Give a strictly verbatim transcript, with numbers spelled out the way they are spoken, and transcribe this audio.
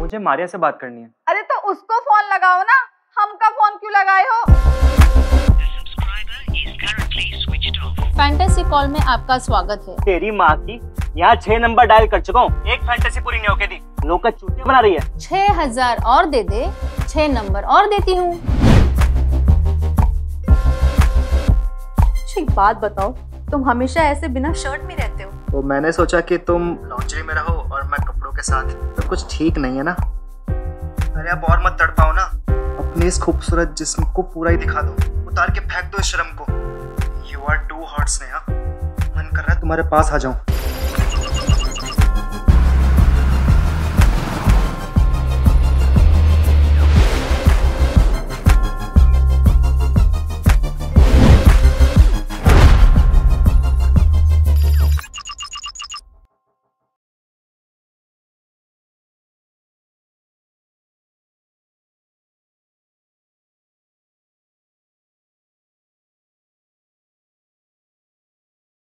मुझे मारिया से बात करनी है। अरे तो उसको फोन लगाओ ना, हमका फोन क्यों लगाए हो? फैंटेसी कॉल में आपका स्वागत है। तेरी माँ की, यहाँ छह नंबर डायल कर चुका हूँ, एक फैंटेसी पूरी नहीं होके दी, लोग का चूतिया बना रही है। छह हजार और दे दे, छह नंबर और देती हूँ। एक बात बताओ, तुम हमेशा ऐसे बिना शर्ट में रहते हो? तो मैंने सोचा कि तुम लॉन्ड्री में रहो और मैं कपड़ों के साथ, तो कुछ ठीक नहीं है ना? अरे आप और मत तड़पाओ ना, अपने इस खूबसूरत जिस्म को पूरा ही दिखा दो, उतार के फेंक दो इस शर्म को। You are too hot Sneha, मन कर रहा है तुम्हारे पास आ जाऊं।